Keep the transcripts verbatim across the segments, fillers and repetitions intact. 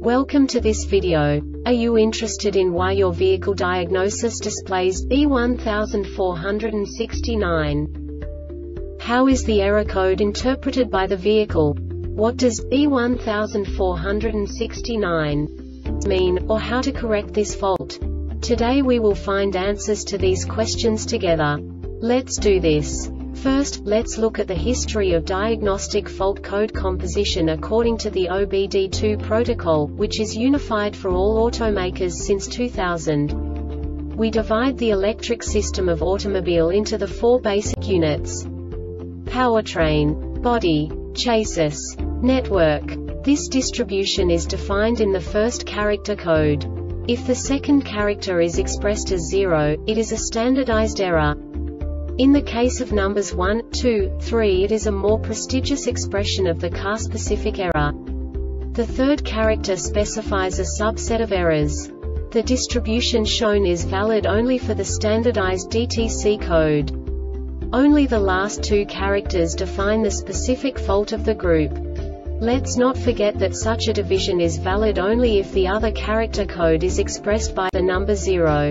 Welcome to this video. Are you interested in why your vehicle diagnosis displays B one four six nine? How is the error code interpreted by the vehicle? What does B one four six nine mean, or how to correct this fault? Today we will find answers to these questions together. Let's do this. First, let's look at the history of diagnostic fault code composition according to the O B D two protocol, which is unified for all automakers since two thousand. We divide the electric system of automobile into the four basic units: powertrain, body, chassis, network. This distribution is defined in the first character code. If the second character is expressed as zero, it is a standardized error. In the case of numbers one, two, three, it is a more prestigious expression of the car-specific error. The third character specifies a subset of errors. The distribution shown is valid only for the standardized D T C code. Only the last two characters define the specific fault of the group. Let's not forget that such a division is valid only if the other character code is expressed by the number zero.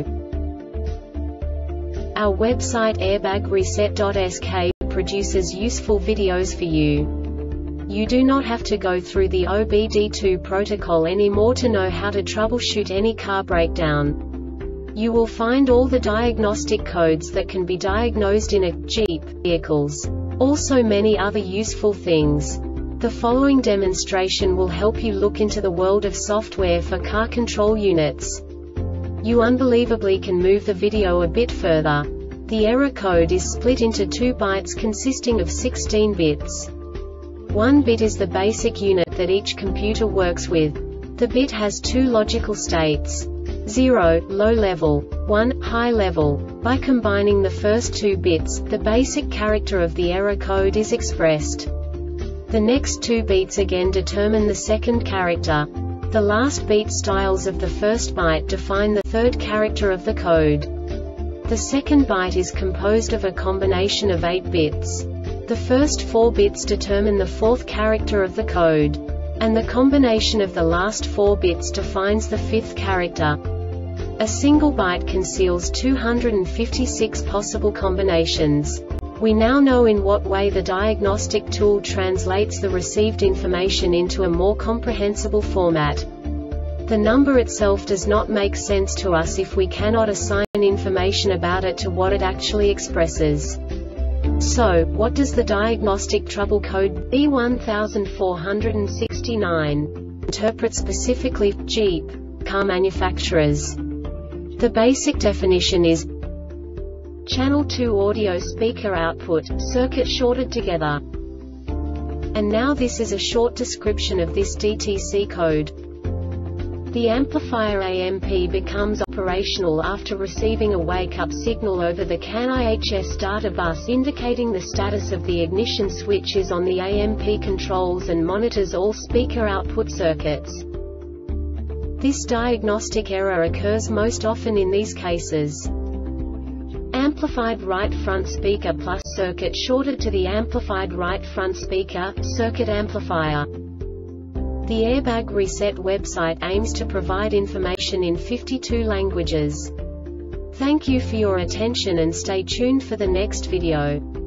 Our website airbag reset dot S K produces useful videos for you. You do not have to go through the O B D two protocol anymore to know how to troubleshoot any car breakdown. You will find all the diagnostic codes that can be diagnosed in a Jeep vehicles. Also many other useful things. The following demonstration will help you look into the world of software for car control units. You unbelievably can move the video a bit further. The error code is split into two bytes consisting of sixteen bits. One bit is the basic unit that each computer works with. The bit has two logical states: zero, low level, one, high level. By combining the first two bits, the basic character of the error code is expressed. The next two beats again determine the second character. The last beat styles of the first byte define the third character of the code. The second byte is composed of a combination of eight bits. The first four bits determine the fourth character of the code. And the combination of the last four bits defines the fifth character. A single byte conceals two hundred fifty-six possible combinations. We now know in what way the diagnostic tool translates the received information into a more comprehensible format. The number itself does not make sense to us if we cannot assign information about it to what it actually expresses. So, what does the diagnostic trouble code B one four six nine interpret specifically for Jeep car manufacturers? The basic definition is channel two audio speaker output, circuit shorted together. And now this is a short description of this D T C code. The amplifier A M P becomes operational after receiving a wake-up signal over the C A N I H S data bus indicating the status of the ignition switch is on. The A M P controls and monitors all speaker output circuits. This diagnostic error occurs most often in these cases: amplified right front speaker plus circuit shorted to the amplified right front speaker, circuit amplifier. The Airbag Reset website aims to provide information in fifty-two languages. Thank you for your attention and stay tuned for the next video.